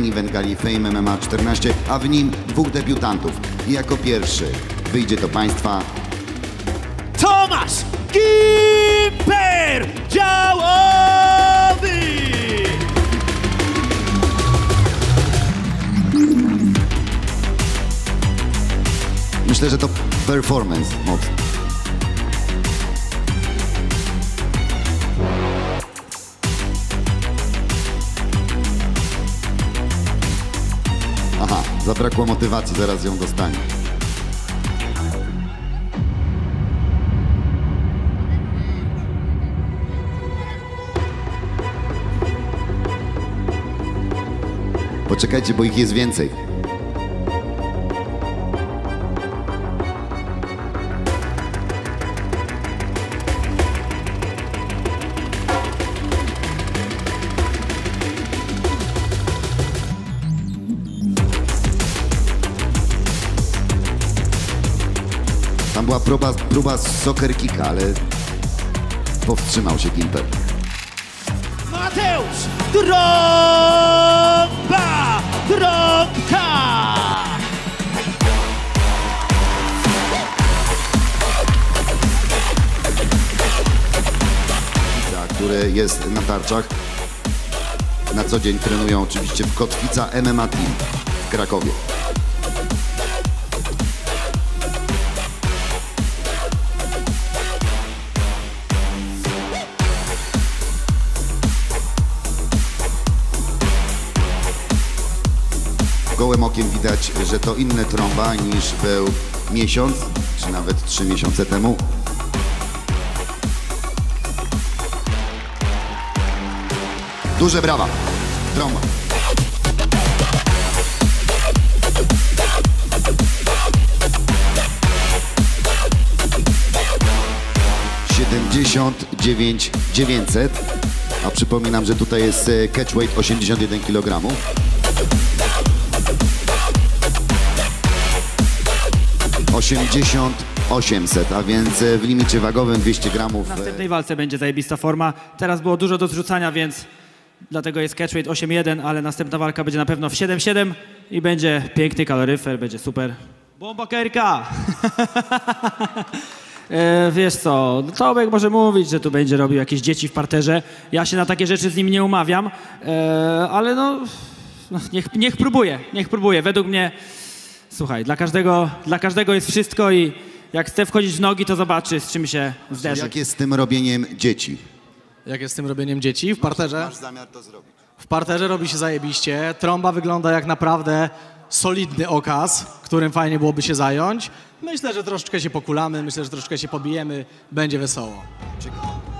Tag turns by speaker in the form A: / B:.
A: main event gali Fame MMA 14, a w nim dwóch debiutantów. I jako pierwszy wyjdzie do Państwa
B: Tomasz Gimper Działowy!
A: Myślę, że to performance mocno. Aha, zabrakło motywacji, zaraz ją dostanie. Poczekajcie, bo ich jest więcej. Tam była próba soccer kicka, ale powstrzymał się Gimper.
B: Mateusz Trąba! Trąbka!
A: Który jest na tarczach. Na co dzień trenują oczywiście w Kotwica MMA Team w Krakowie. Gołym okiem widać, że to inny Trąba niż był miesiąc, czy nawet 3 miesiące temu. Duże brawa, Trąba. $79,900, a przypominam, że tutaj jest catchweight 81 kg. $80,800, a więc w limicie wagowym 200 gramów.
B: W następnej walce będzie zajebista forma. Teraz było dużo do zrzucania, więc dlatego jest catchweight 8,1, ale następna walka będzie na pewno w 7,7 i będzie piękny kaloryfer, będzie super. Bomba KRK! Wiesz co, Tomek może mówić, że tu będzie robił jakieś dzieci w parterze. Ja się na takie rzeczy z nim nie umawiam, ale no niech próbuje. Według mnie, słuchaj, dla każdego jest wszystko i jak chce wchodzić w nogi, to zobaczy, z czym się zderzy.
A: Jak jest z tym robieniem dzieci?
C: Jak jest z tym robieniem dzieci? W parterze?
A: Masz zamiar to zrobić?
C: W parterze robi się zajebiście. Trąba wygląda jak naprawdę solidny okaz, którym fajnie byłoby się zająć. Myślę, że troszeczkę się pokulamy, myślę, że troszeczkę się pobijemy, będzie wesoło.
A: Ciekawe.